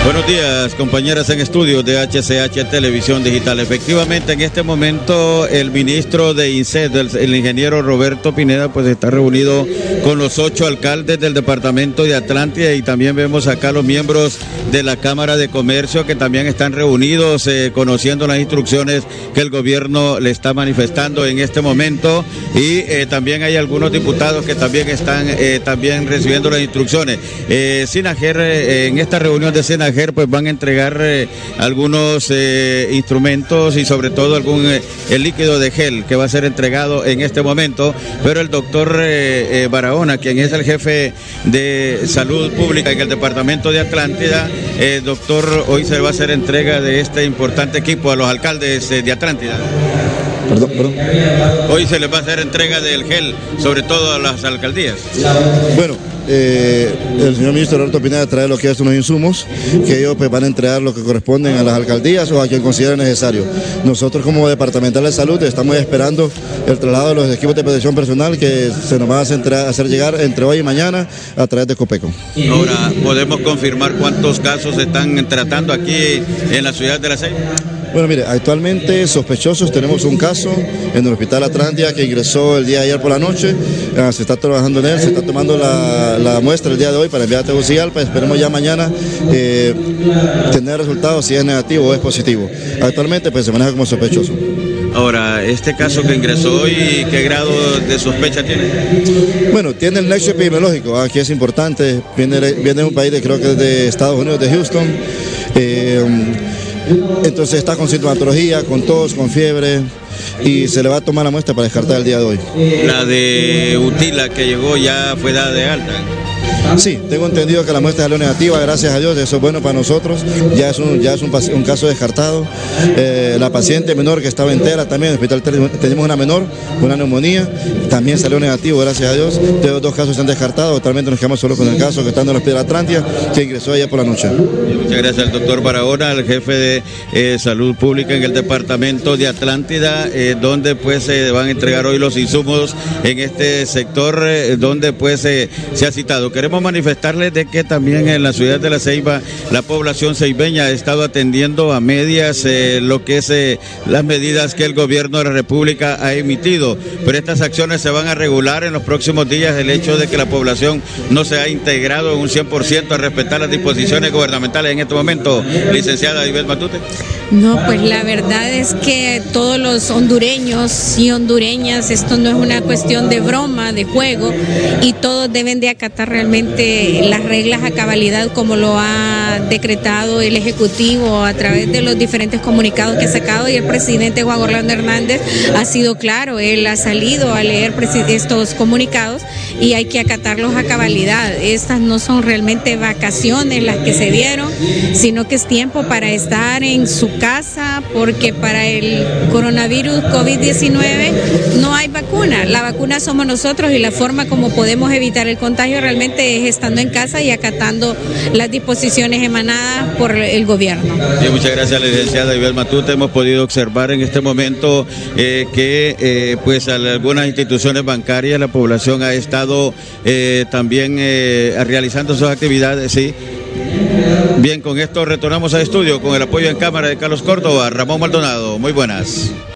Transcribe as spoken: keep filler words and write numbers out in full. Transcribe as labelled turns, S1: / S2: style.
S1: Buenos días, compañeras en estudios de H C H Televisión Digital. Efectivamente, en este momento el ministro de INSED, el, el ingeniero Roberto Pineda, pues está reunido con los ocho alcaldes del departamento de Atlántida, y también vemos acá los miembros de la Cámara de Comercio que también están reunidos, eh, conociendo las instrucciones que el gobierno le está manifestando en este momento, y eh, también hay algunos diputados que también están eh, también recibiendo las instrucciones. Eh, Sinajer, eh, en esta reunión de Sinajer, pues van a entregar eh, algunos eh, instrumentos y sobre todo algún eh, el líquido de gel que va a ser entregado en este momento, pero el doctor eh, eh, Barahona, quien es el jefe de salud pública en el departamento de Atlántida, eh, doctor, hoy se va a hacer entrega de este importante equipo a los alcaldes eh, de Atlántida.
S2: Perdón, perdón.
S1: Hoy se les va a hacer entrega del gel, sobre todo a las alcaldías.
S2: Bueno, eh, el señor ministro Roberto Pineda trae lo que es unos insumos que ellos pues, van a entregar lo que corresponden a las alcaldías o a quien considere necesario. Nosotros como Departamental de Salud estamos esperando el traslado de los equipos de protección personal que se nos van a hacer, hacer llegar entre hoy y mañana a través de Copeco.
S1: Ahora, ¿podemos confirmar cuántos casos se están tratando aquí en la ciudad de La Ceiba?
S2: Bueno, mire, actualmente sospechosos tenemos un caso en el Hospital Atlántida que ingresó el día de ayer por la noche. Uh, se está trabajando en él, se está tomando la, la muestra el día de hoy para enviar a Tegucigalpa. Esperemos ya mañana eh, tener resultados si es negativo o es positivo. Actualmente pues se maneja como sospechoso.
S1: Ahora, este caso que ingresó hoy, ¿qué grado de sospecha tiene?
S2: Bueno, tiene el nexo epidemiológico, aquí es importante, viene, viene de un país de, creo que es de Estados Unidos, de Houston. Eh, Entonces está con sintomatología, con tos, con fiebre, y se le va a tomar la muestra para descartar el día de hoy.
S1: La de Utila que llegó ya fue dada de alta.
S2: Sí, tengo entendido que la muestra salió negativa, gracias a Dios, eso es bueno para nosotros, ya es un, ya es un, un caso descartado. Eh, la paciente menor que estaba entera también, en el hospital tenemos una menor, una neumonía, también salió negativo, gracias a Dios. Los dos casos están descartados, totalmente nos quedamos solo con el caso que está en el hospital Atlántida, que ingresó ayer por la noche.
S1: Muchas gracias al doctor Barahona, el jefe de eh, salud pública en el departamento de Atlántida, eh, donde pues se eh, van a entregar hoy los insumos en este sector, eh, donde pues eh, se ha citado. Queremos manifestarles de que también en la ciudad de La Ceiba la población ceibeña ha estado atendiendo a medias eh, lo que es eh, las medidas que el gobierno de la República ha emitido, pero estas acciones se van a regular en los próximos días. El hecho de que la población no se ha integrado en un cien por ciento a respetar las disposiciones gubernamentales en este momento, licenciada Ivette Matute.
S3: No, pues la verdad es que todos los hondureños y hondureñas, esto no es una cuestión de broma, de juego, y todos deben de acatar realmente las reglas a cabalidad como lo ha decretado el Ejecutivo a través de los diferentes comunicados que ha sacado, y el presidente Juan Orlando Hernández ha sido claro, él ha salido a leer estos comunicados y hay que acatarlos a cabalidad. Estas no son realmente vacaciones las que se dieron, sino que es tiempo para estar en su casa, porque para el coronavirus COVID diecinueve no hay vacuna. La vacuna somos nosotros, y la forma como podemos evitar el contagio realmente es estando en casa y acatando las disposiciones emanadas por el gobierno.
S1: Sí, muchas gracias, licenciada Ivette Matute. Hemos podido observar en este momento eh, que eh, pues a algunas instituciones bancarias la población ha estado eh, también eh, realizando sus actividades, sí. Bien, con esto retornamos al estudio con el apoyo en cámara de Carlos Córdoba. Ramón Maldonado, muy buenas.